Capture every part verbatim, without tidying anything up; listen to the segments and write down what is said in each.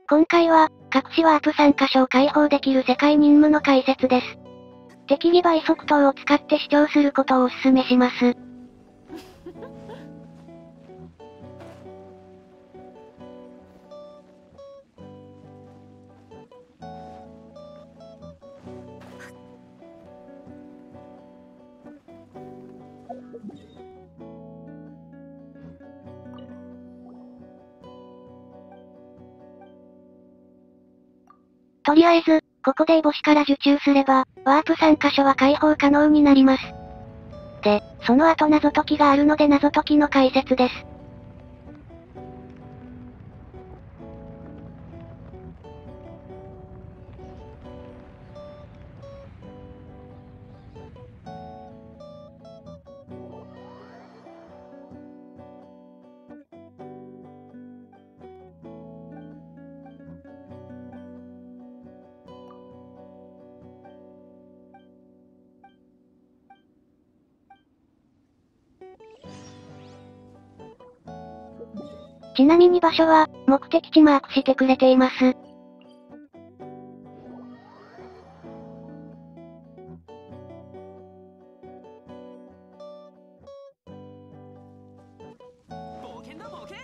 今回は、隠しワープさん箇所を開放できる世界任務の解説です。敵ギ倍速灯を使って視聴することをお勧めします。とりあえず、ここで烏帽子から受注すれば、ワープさん箇所は開放可能になります。で、その後謎解きがあるので謎解きの解説です。ちなみに場所は、目的地マークしてくれています。 冒険だ冒険。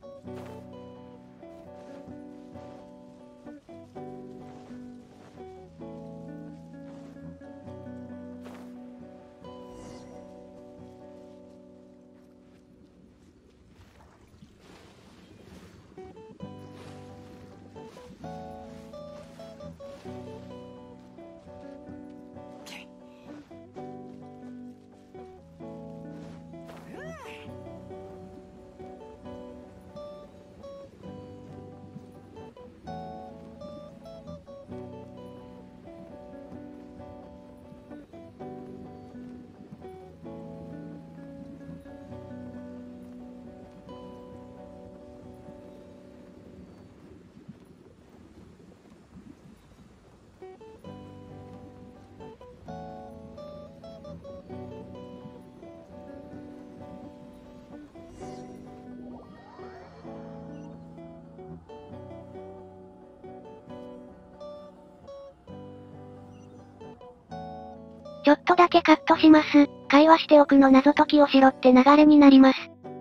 ちょっとだけカットします。会話しておくの謎解きをしろって流れになります。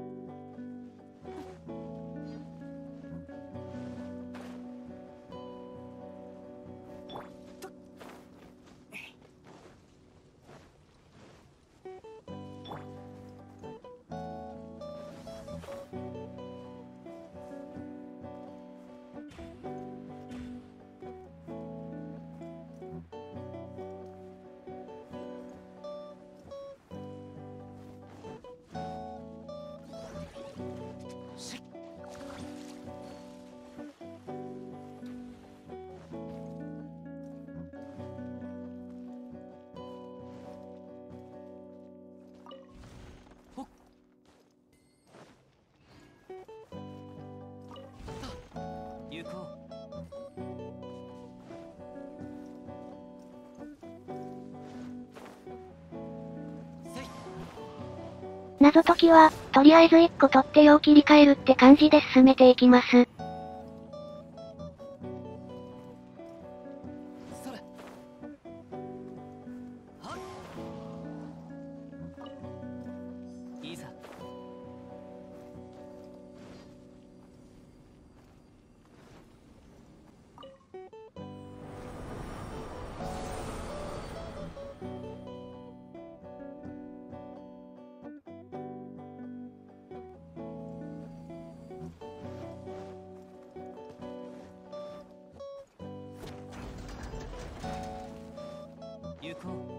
行こう。 謎解きは、とりあえずいっこ取ってよう切り替えるって感じで進めていきます。 それ。はっ。いざ。行こう。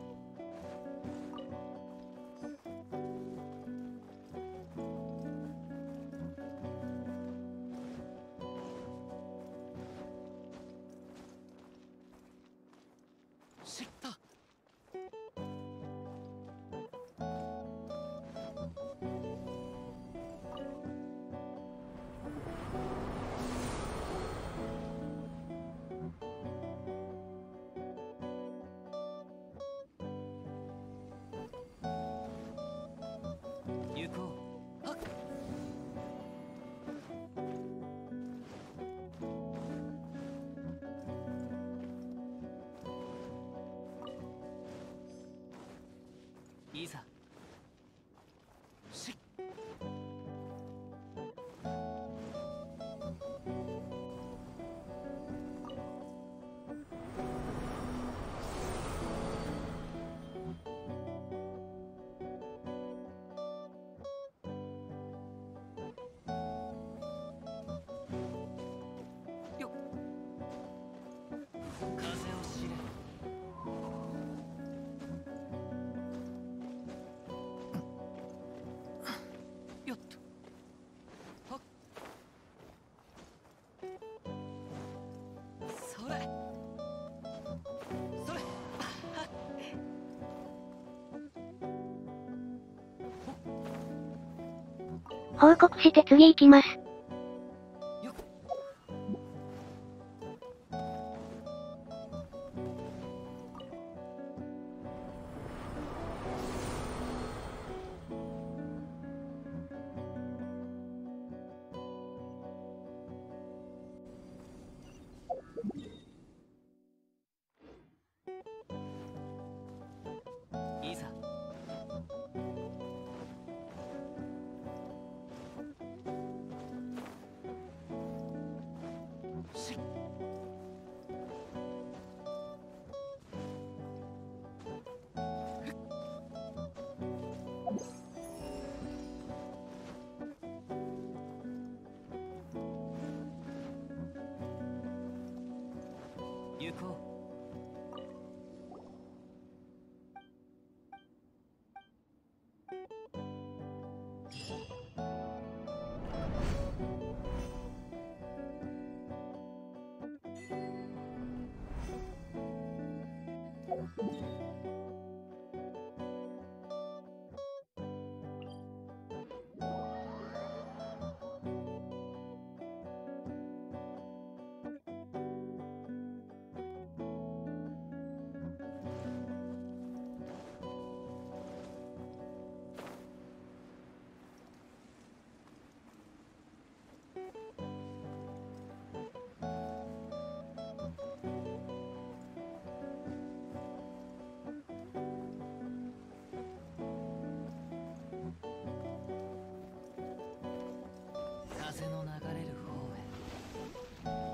知った。行こう。はっ。 いざしっよっ風を知れよっとはっそれそれはっ報告して次行きます。 よっいざしっ行こう風の流れる方へ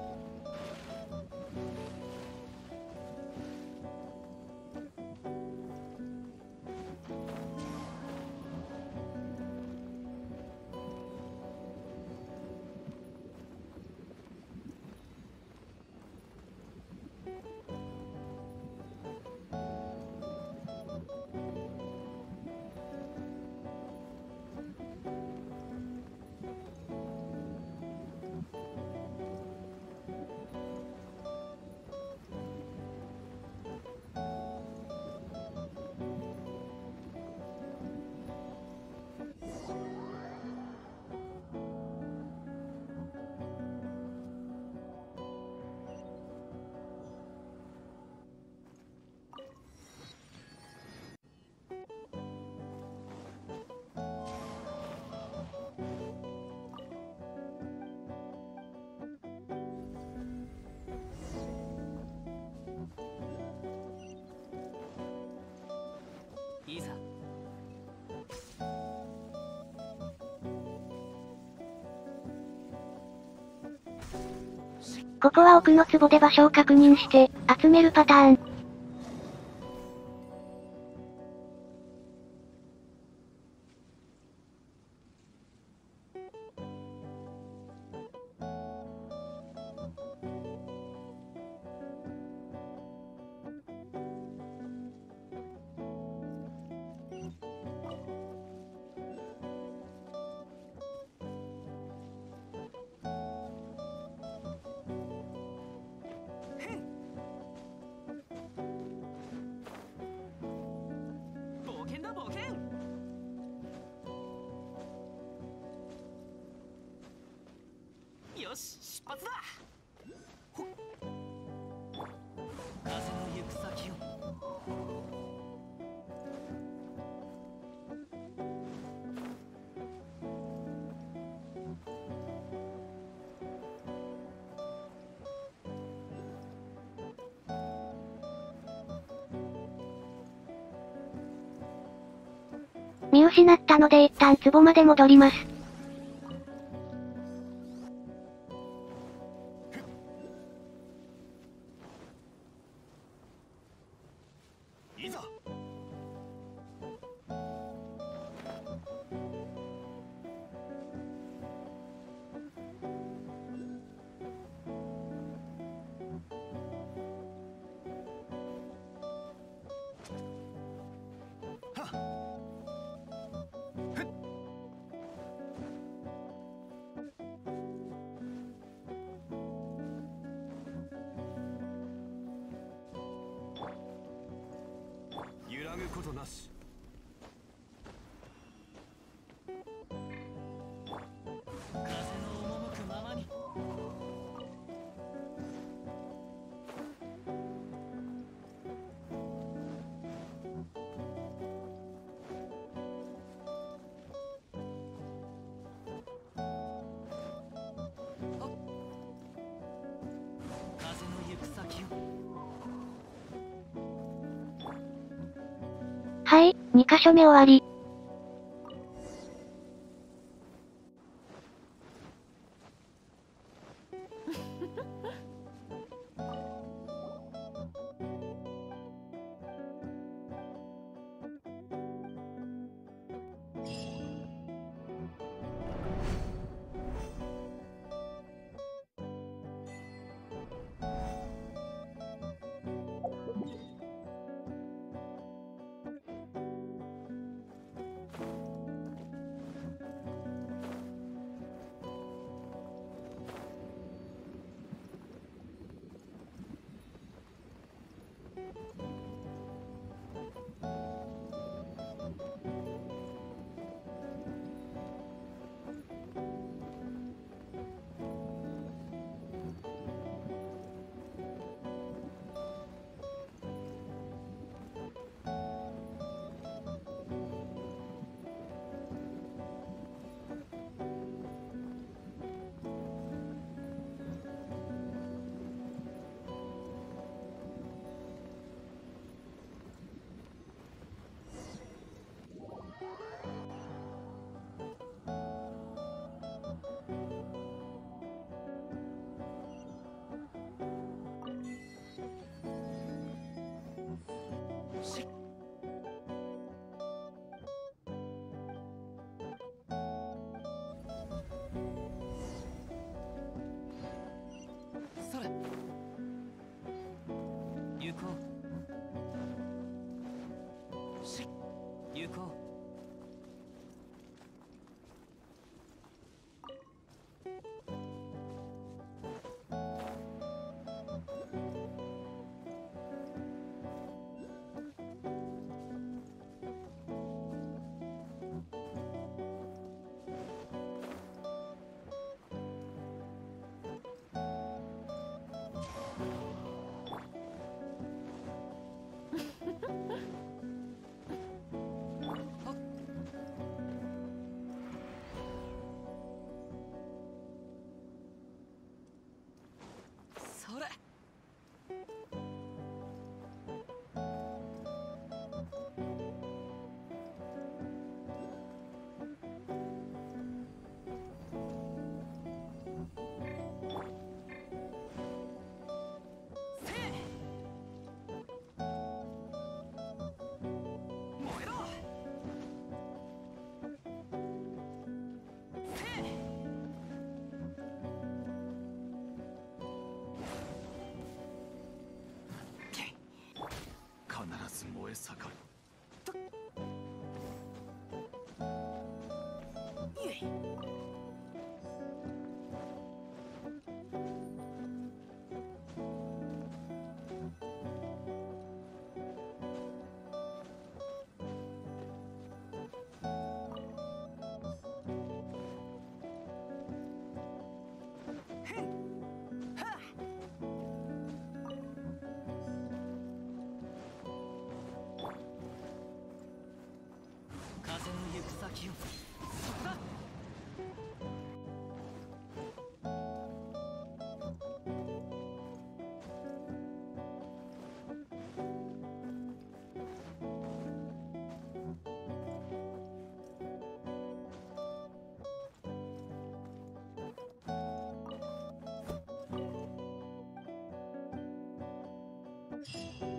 いざここは奥の壺で場所を確認して、集めるパターン。 冒険だ冒険よし出発だほっ風の行く先を見失ったので一旦壺まで戻ります。 いざ。揺らぐことなし。風の赴くままに。風の行く先を。 はい、にかしょめ終わり。 それ。行こう。し行こう。それ。せい。燃えろ。せい。必ず燃え盛る。ゆい。ふん。はあ。風の行く先を。そこだ。 ん。